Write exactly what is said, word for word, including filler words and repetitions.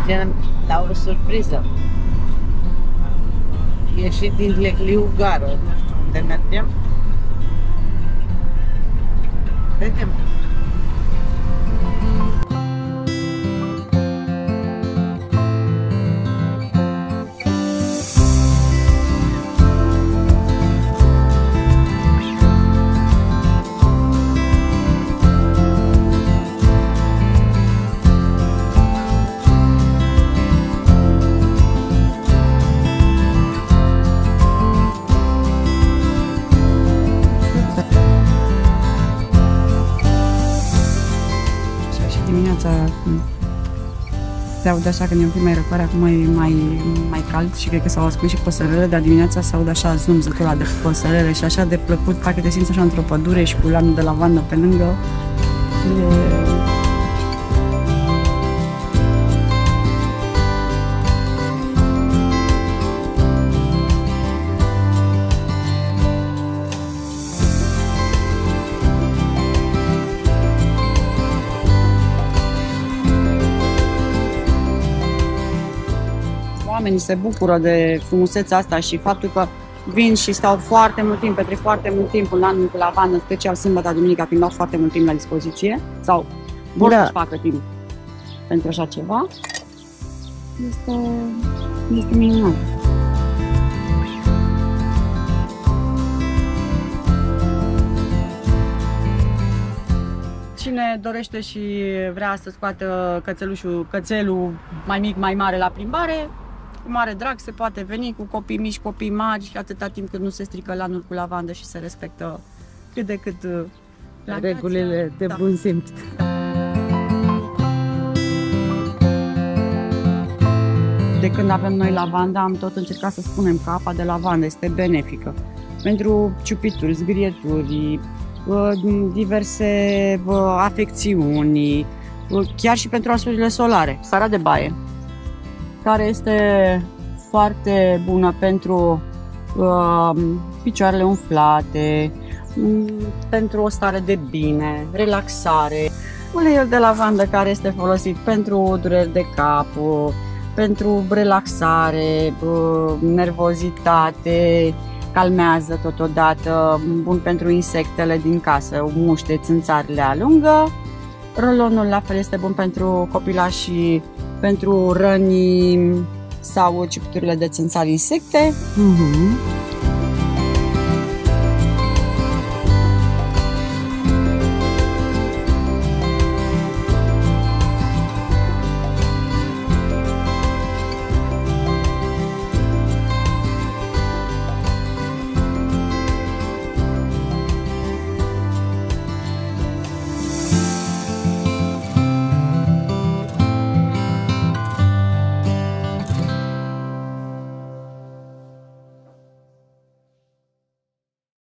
mergem la o surpriză. Ieșit din Lecliu Gară, nu știu unde mergem. Vedem. Dimineața se aude așa, când e un pic mai răcoare, acum e mai, mai cald și cred că s-au ascuns și păsărele, dar dimineața se aude așa zumzătul ăla de păsărele și așa de plăcut, parcă te simți așa într-o pădure și cu lanul de lavandă pe lângă. E... Oamenii se bucură de frumusețea asta și faptul că vin și stau foarte mult timp, petrec foarte mult timp în lanul cu lavandă, în special sâmbătă, duminica, când au foarte mult timp la dispoziție sau vor da. să-și facă timp pentru așa ceva. Este, este minunat. Cine dorește și vrea să scoată cățelușul, cățelul mai mic, mai mare la plimbare, cu mare drag se poate veni cu copii mici, copii mari, atâta timp cât nu se strică lanul cu lavandă și se respectă cât de cât regulile de da. bun simț. De când avem noi lavanda, am tot încercat să spunem că apa de lavandă este benefică pentru ciupituri, zgârieturi, diverse afecțiuni, chiar și pentru arsurile solare. Sarea de baie, care este foarte bună pentru uh, picioarele umflate, pentru o stare de bine, relaxare. Uleiul de lavandă, care este folosit pentru dureri de cap, pentru relaxare, uh, nervozitate, calmează totodată, bun pentru insectele din casă, muște, țânțarile alungă. Rolonul la fel este bun pentru copilași, pentru răni sau ciupiturile de țânțari insecte. Uh-huh.